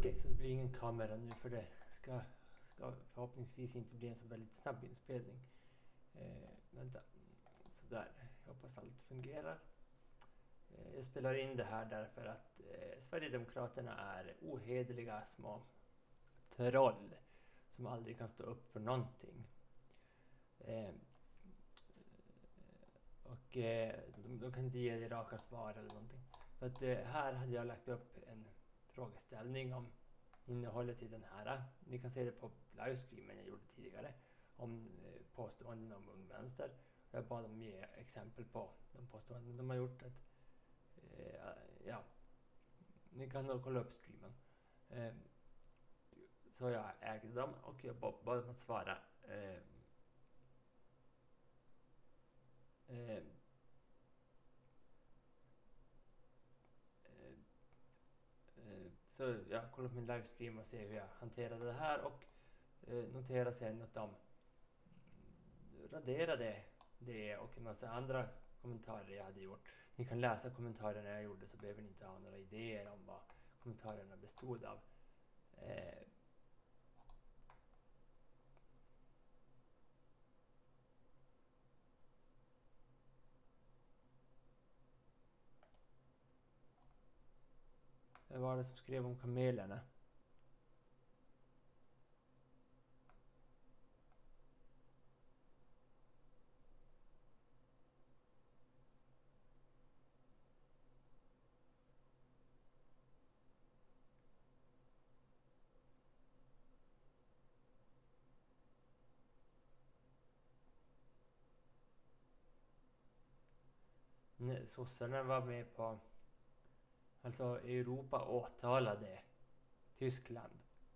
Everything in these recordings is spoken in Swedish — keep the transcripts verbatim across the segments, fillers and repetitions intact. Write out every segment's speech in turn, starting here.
Okej, så det blir ingen kamera nu för det ska, ska förhoppningsvis inte bli en så väldigt snabb inspelning. Eh, vänta, sådär. Jag hoppas allt fungerar. Eh, jag spelar in det här därför att eh, Sverigedemokraterna är ohederliga små troll som aldrig kan stå upp för någonting. Eh, och eh, de, de kan inte ge raka svar eller någonting. För att eh, här hade jag lagt upp en frågeställning om innehållet i den här. Ni kan se det på livestreamen jag gjorde tidigare om eh, påståenden om Ung Vänster. Jag bad dem ge exempel på de påståenden de har gjort. Att, eh, ja, ni kan nog kolla upp streamen. Eh, så jag ägde dem och jag bad dem att svara. Eh, eh, Så jag kollar på min livestream och ser hur jag hanterade det här och eh, noterar sen att de raderade det och en massa andra kommentarer jag hade gjort. Ni kan läsa kommentarerna jag gjorde så behöver ni inte ha några idéer om vad kommentarerna bestod av. Eh, Vad var det som skrev om kamelerna? Sossarna var med på, alltså Europa åtalade Tyskland.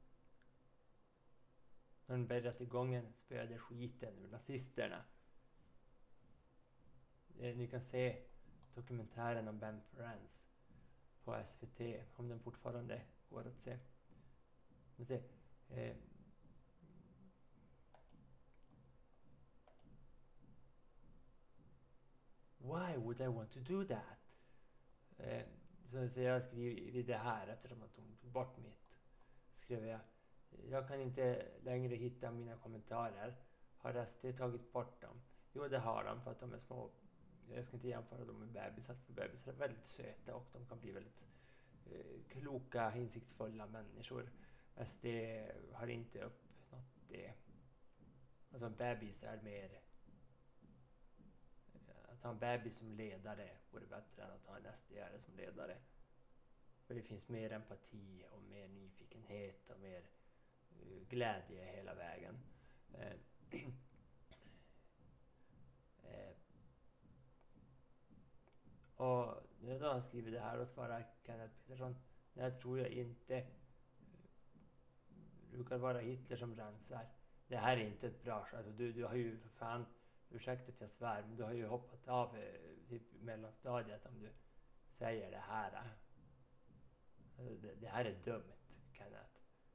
De rättegången spöade skiten ur nazisterna. Eh, ni kan se dokumentären om Ben Frans på S V T om den fortfarande går att se. Men se eh, Why would I want to do that? Eh, så, så jag skriver det här eftersom att de tog bort mitt. Skrev jag. Jag kan inte längre hitta mina kommentarer. Har S D tagit bort dem? Jo, det har de för att de är små. Jag ska inte jämföra dem med bebisar, för bebisar är väldigt söta och de kan bli väldigt eh, kloka, insiktsfulla människor. S D har inte uppnått det. Alltså bebis är mer... Att ha en bebis som ledare vore bättre än att ha en S D-are som ledare. För det finns mer empati och mer nyfikenhet och mer uh, glädje hela vägen. Eh, eh, och när jag skriver det här och svarar Kenneth Petersson, det tror jag inte brukar vara Hitler som rensar. Det här är inte ett bra, alltså du, du har ju för fan, ursäkta att jag svär, men du har ju hoppat av eh, typ mellanstadiet om du säger det här. Det, det här är dumt, Kenneth.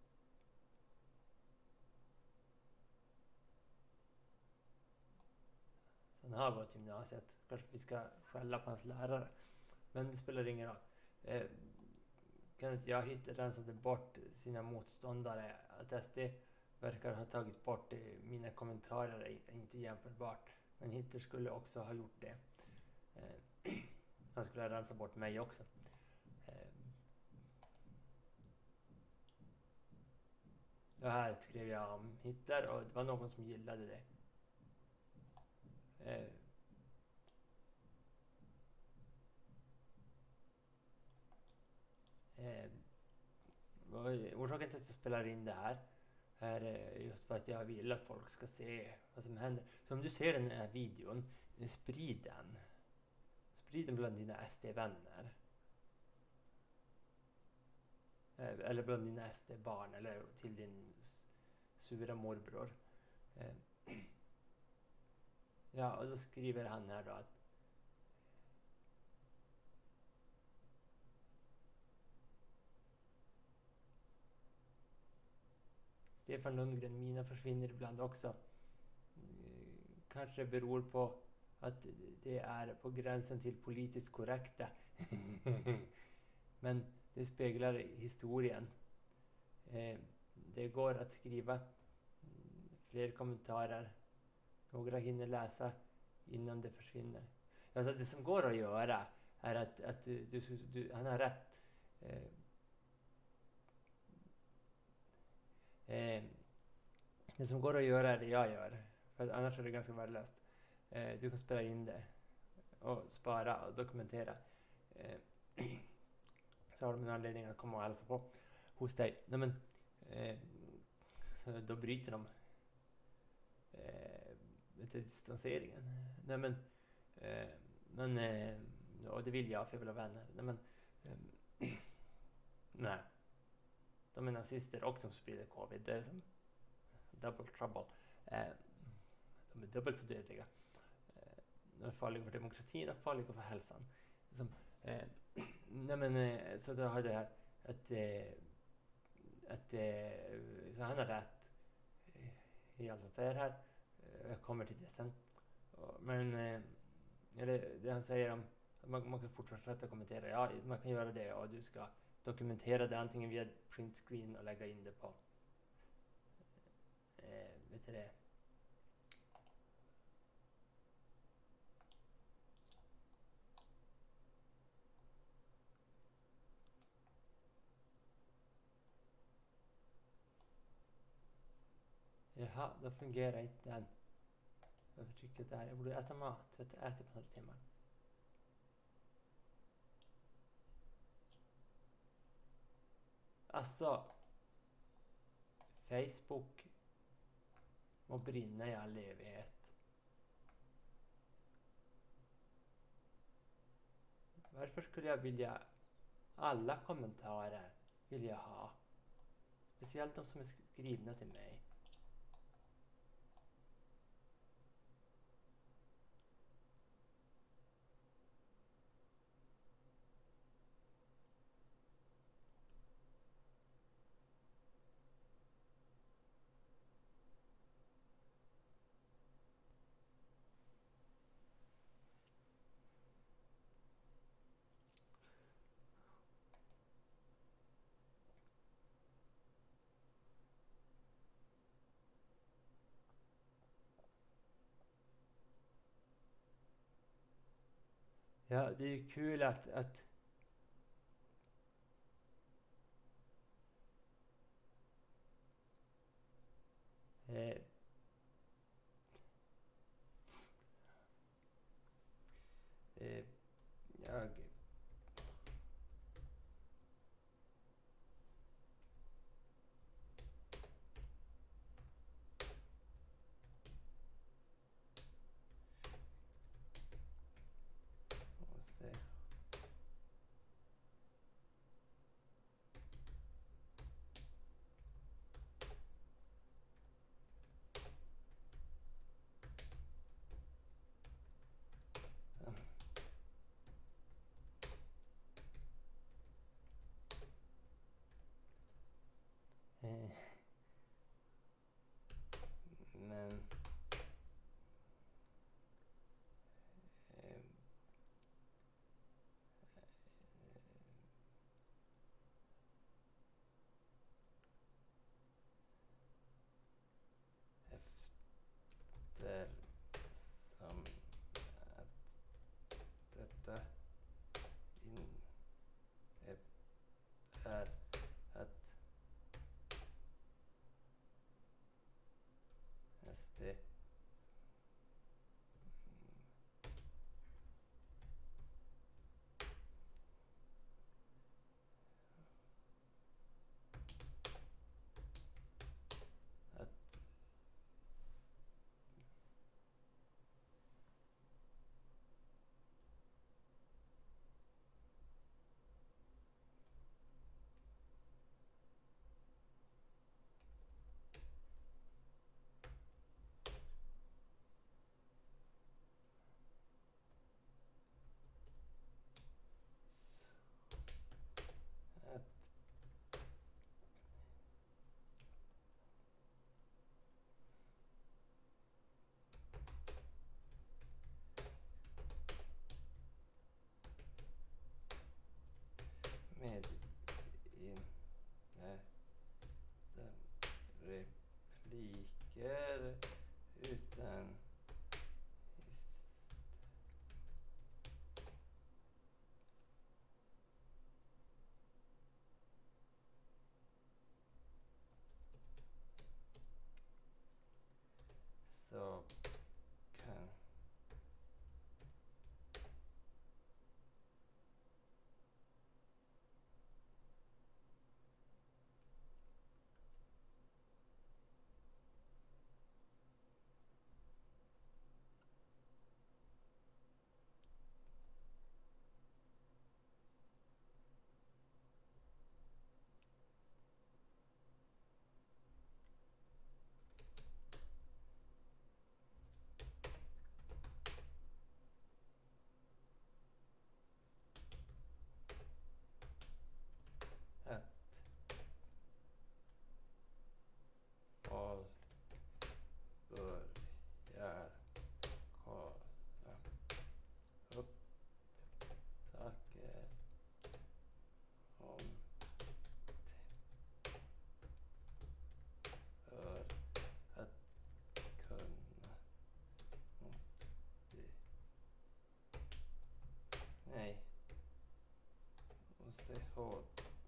Så han har gått gymnasiet. Kanske vi ska skälla på hans lärare. Men det spelar ingen roll. Eh, Kenneth, jag hittade rensade bort sina motståndare. Att S D verkar ha tagit bort det. Mina kommentarer är inte jämförbart. Men Hitler skulle också ha gjort det. Eh, han skulle ha rensat bort mig också. Eh, ja, här skrev jag om Hitler och det var någon som gillade det. Eh, eh, orsaken till att jag spelar in det här är just för att jag vill att folk ska se vad som händer. Så om du ser den här videon, sprid den. Sprid den bland dina S D-vänner. Eh, eller bland dina S D-barn eller till din sura morbror. Eh, ja, och så skriver han här då att Stefan Lundgren, mina försvinner ibland också. Kanske beror på att det är på gränsen till politiskt korrekta. Men det speglar historien. Eh, det går att skriva fler kommentarer. Några hinner läsa innan det försvinner. Alltså det som går att göra är att, att du, du, du, han har rätt. Eh, eh, det som går att göra är det jag gör. För annars är det ganska värdelöst. Eh, du kan spela in det och spara och dokumentera. Eh, så har de en anledning att komma och hälsa på hos dig. Nej, men, eh, så då bryter de eh, distanseringen. Nej, men, eh, men eh, och det vill jag, för jag vill ha vänner. Nej, men, eh, nej. De är nazister och som sprider covid. Det är som double trouble. Eh, de är dubbelt så dödliga. Eh, de är farliga för demokratin och farliga för hälsan. Som, eh, nej, men, eh, så då har det här att, eh, att eh, så han har rätt i allt han säger här. Jag kommer till det sen. Men eh, eller det han säger om att man, man kan fortsätta kommentera. Ja, man kan göra det och du ska dokumentera det antingen via print screen och lägga in det på eh, vet du det? Jaha, då fungerar inte den. Varför trycker jag där? Jag borde äta mat. Jag äter på några timmar. Alltså, Facebook må brinna i all evighet. Varför skulle jag vilja alla kommentarer vill jag ha? Speciellt de som är skrivna till mig. Ja, det är ju kul att, att eh, eh, jag måste eh, men eh, efter som att detta in, är, är att S D att att med in, nej, repliker utan så kan att folk börjar kolla upp saker om för att kunna det. Nej, måste ha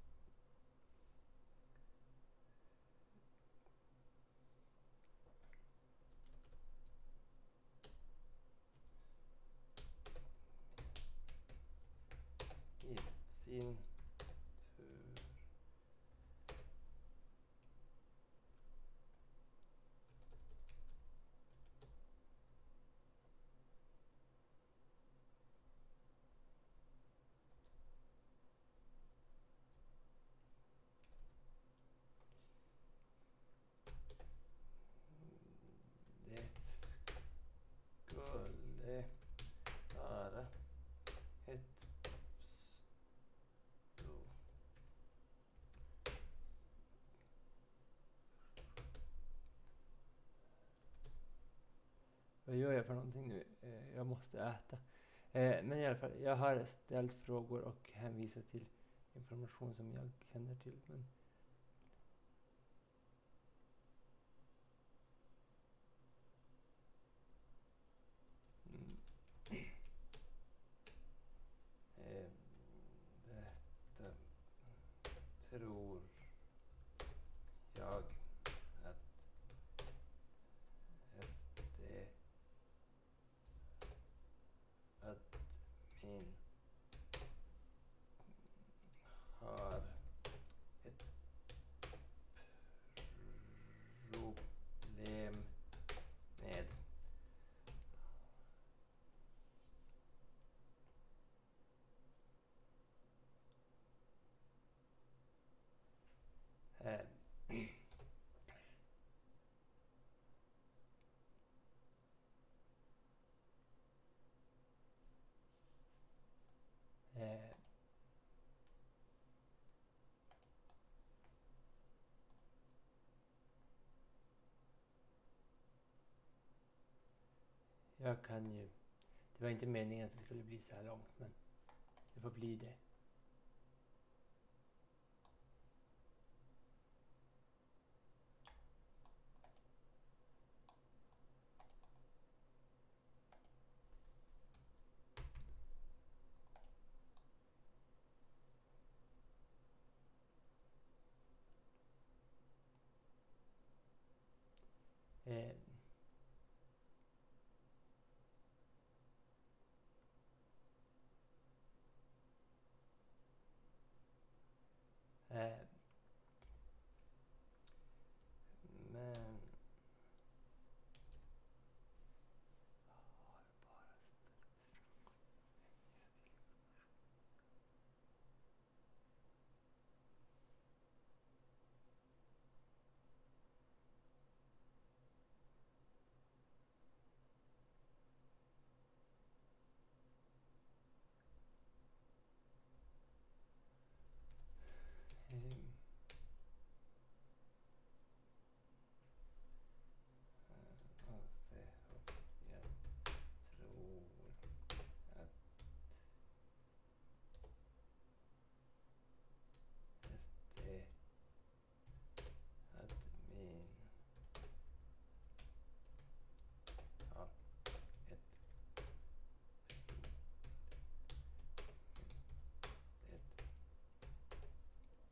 i sin tur det skulle vara ett stort Vad gör jag för någonting nu? Eh, Jag måste äta. Eh, Men i alla fall, jag har ställt frågor och hänvisat till information som jag känner till. Men mm. Eh, Detta tror jag att S D admin har ett problem med. Eh, eh, jag kan ju... Det var inte meningen att det skulle bli så här långt, men det får bli det. Eh,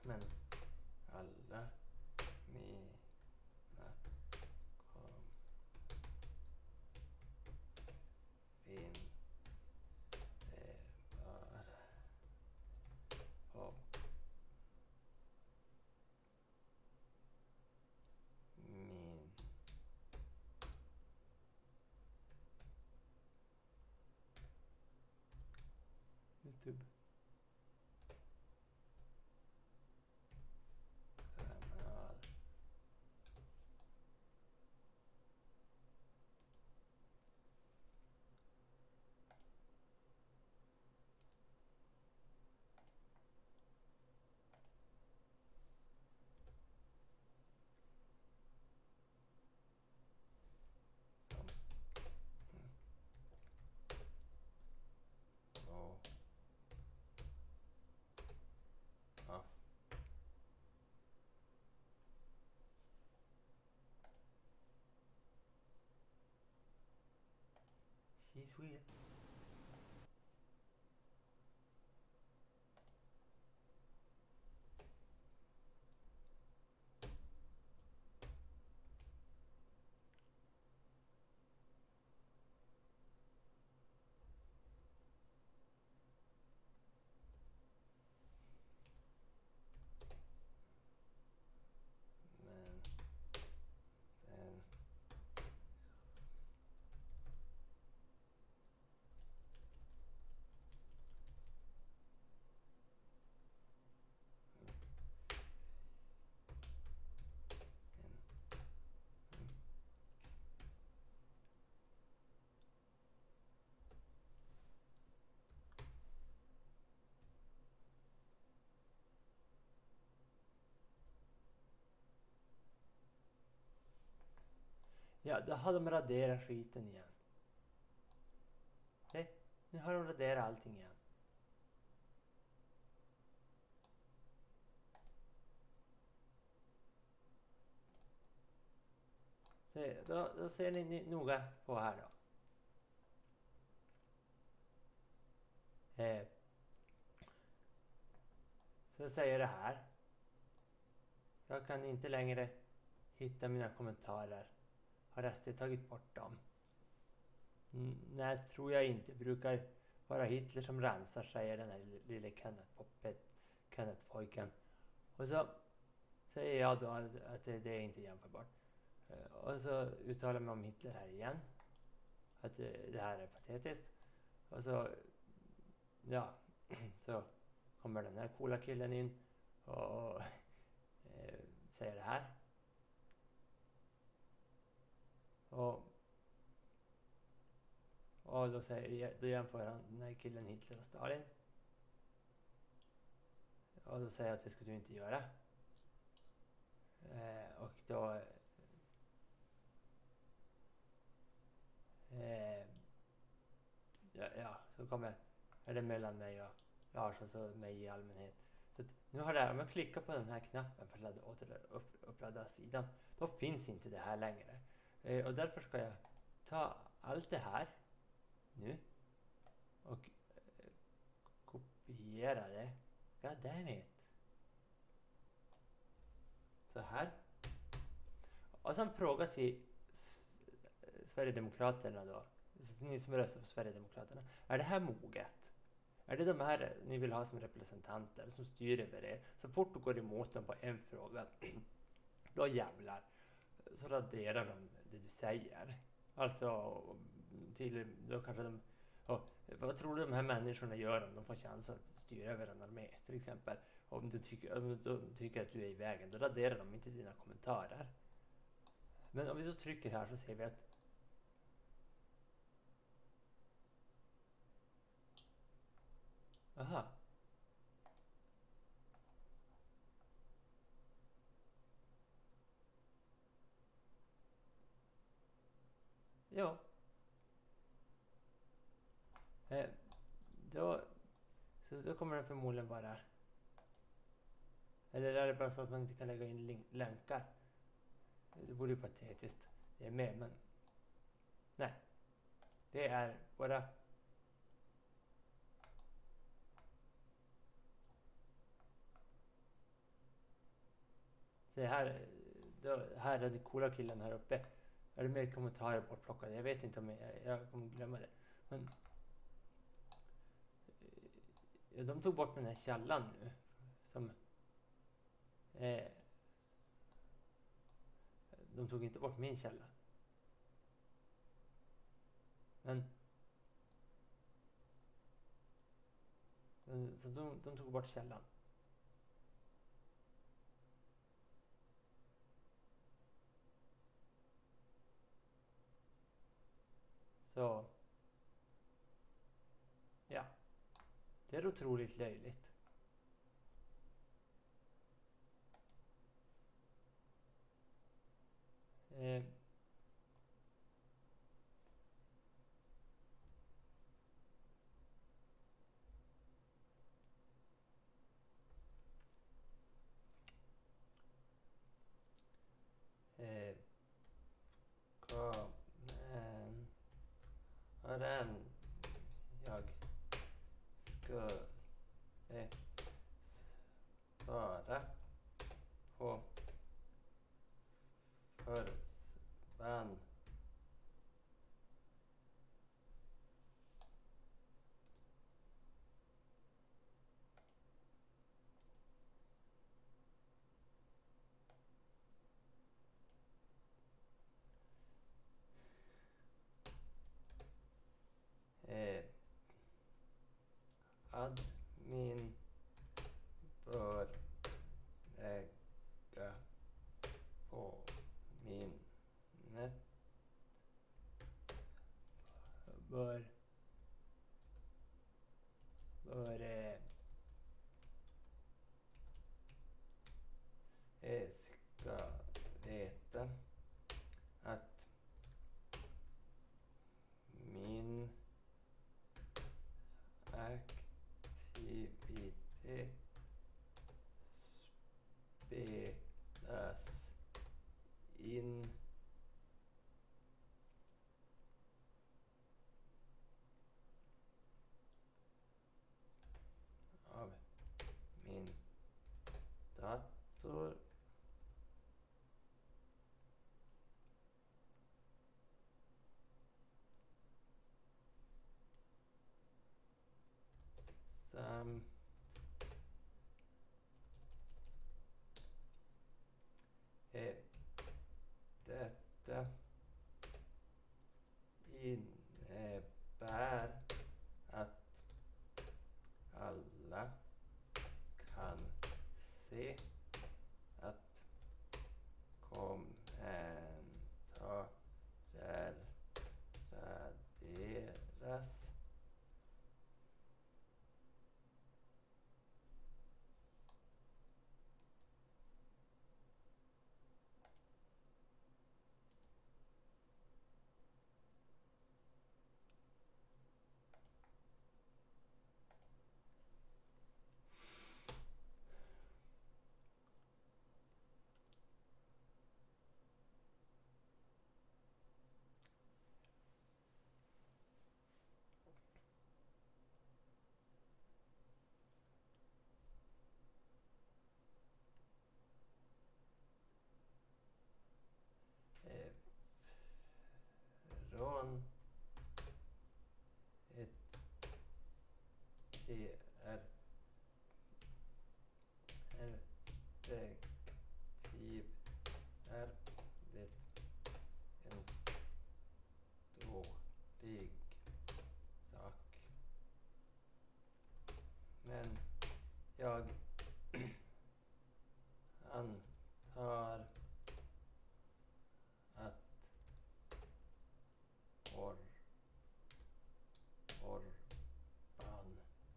Men alla mina kom fin eh, bara på min YouTube kanal. Som och ja. She's weird. Men sen ja, då har de raderat skiten igen. Se, nu har de raderat allting igen. Se, då, då ser ni, ni noga på här då. Eh, så jag säger det här. Jag kan inte längre hitta mina kommentarer. Har S D tagit bort dem? Mm, nej, tror jag inte. Brukar vara Hitler som rensar, säger den här lille Kenneth-pojken. Och så säger jag då att, att det, det är inte jämförbart. Uh, och så uttalar jag mig om Hitler här igen. Att det, det här är patetiskt. Och så, ja, så kommer den här coola killen in och, och eh, säger det här. Och, och då, säger, då jämför han den här killen Hitler och Stalin. Och då säger jag att det ska du inte göra. Eh, och då eh, ja, ja, så kommer är det mellan mig och Lars och så mig i allmänhet. Så att nu har det, om jag klickar på den här knappen för att ladda, åter upp, uppladda sidan, då finns inte det här längre. Eh, och därför ska jag ta allt det här nu och eh, kopiera det. God damn it. Så här. Och sen fråga till Sverigedemokraterna då. Ni som röstar på Sverigedemokraterna. Är det här moget? Är det de här ni vill ha som representanter som styr över er? Så fort du går emot dem på en fråga, då jävlar, så raderar de det du säger. Alltså, till, då kanske de... Oh, vad tror du de här människorna gör om de får chans att styra över en armé? Till exempel, om du tycker, om de tycker att du är i vägen, då raderar de inte dina kommentarer. Men om vi så trycker här så ser vi att aha. Ja. Eh, då, så då kommer den förmodligen bara... Eller är det bara så att man inte kan lägga in link, länkar? Det vore ju patetiskt. Det är med, men... Nej. Det är bara... det här, det här är den coola killen här uppe. Är det mer kommentarer bortplockade? Jag vet inte om jag, jag kommer glömma det. Men ja, de tog bort den här källan nu. Som eh, de tog inte bort min källa. Men så de, de tog bort källan. Så ja, det är otroligt löjligt. Eh, eh, kom, men, vad är den jag skulle svara på försvann. Eh, admin bör lägga på minnet. Bör bör eh, eh, ska veta att min aktivitet spelas in av min dator samt eh, detta innebär att alla kan se att kommentarer raderas. Eh, från ett P R-perspektiv är det en dålig sak. Men jag antar att or, Orban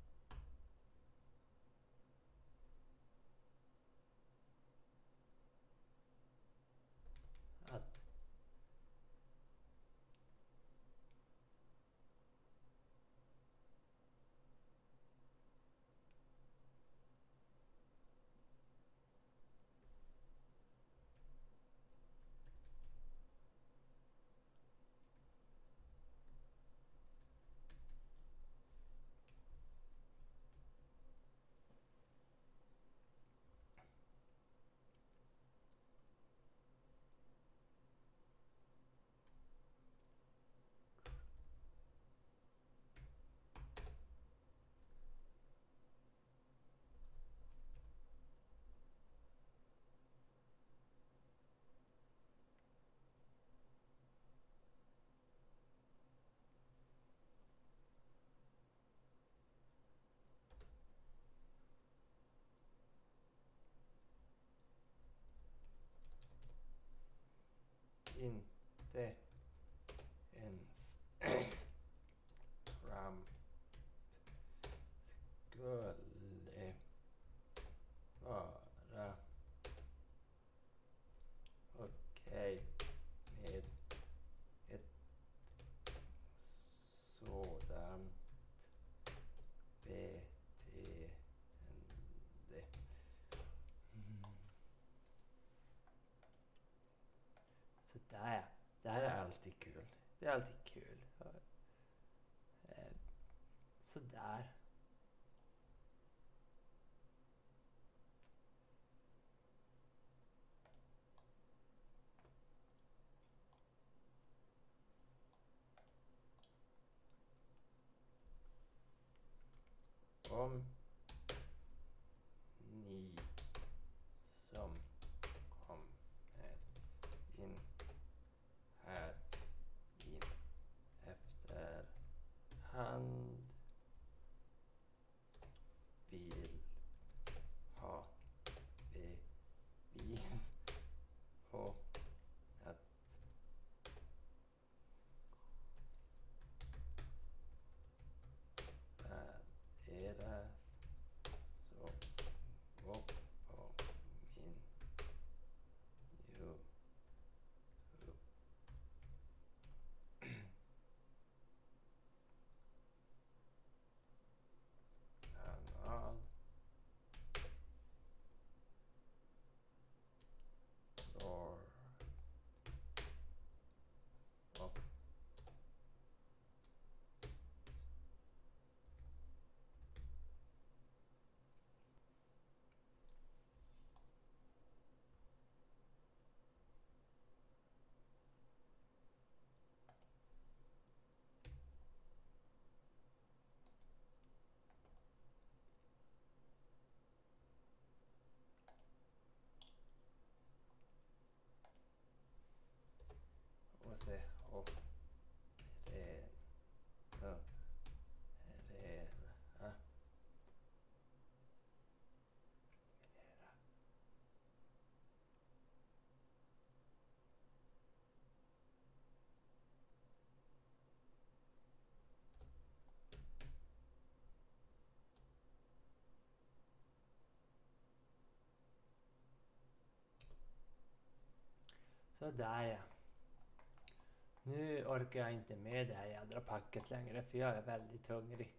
att inte ens Trump skulle vara okej med ett sådant beteende. Mm. Så där. Det här är alltid kul. Det är alltid kul. Så där. Om ni som kommer in här in efterhand vill ha bevis på att era så gå på min YouTube-kanal Lord of och se och det ja, det ja. Så där ja. Nu orkar jag inte med det här jädra packet längre för jag är väldigt hungrig.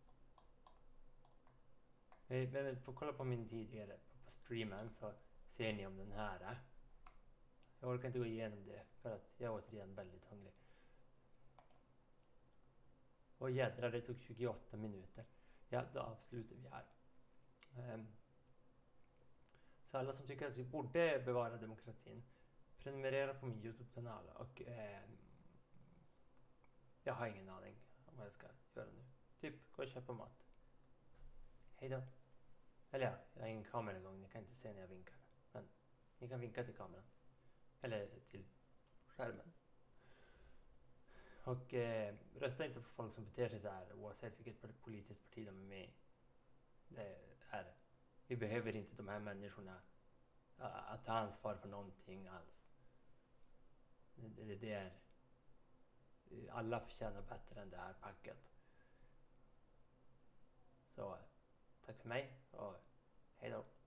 Men, men får kolla på min tidigare på streamen så ser ni om den här. Jag orkar inte gå igenom det för att jag är återigen väldigt hungrig. Och jädrar, det tog tjugoåtta minuter. Ja, då avslutar vi här. Um, så alla som tycker att vi borde bevara demokratin, prenumerera på min YouTube-kanal och um, jag har ingen aning om vad jag ska göra nu. Typ, gå och köpa mat. Hej då. Eller ja, jag har ingen kamera igång, ni kan inte se när jag vinkar. Men ni kan vinka till kameran. Eller till skärmen. Och eh, rösta inte på folk som beter sig så här oavsett vilket politiskt parti de är med i. Det är det. Vi behöver inte de här människorna att ta ansvar för någonting alls. Det, det, det är alla förtjänar bättre än det här packet. Så tack för mig och hej då.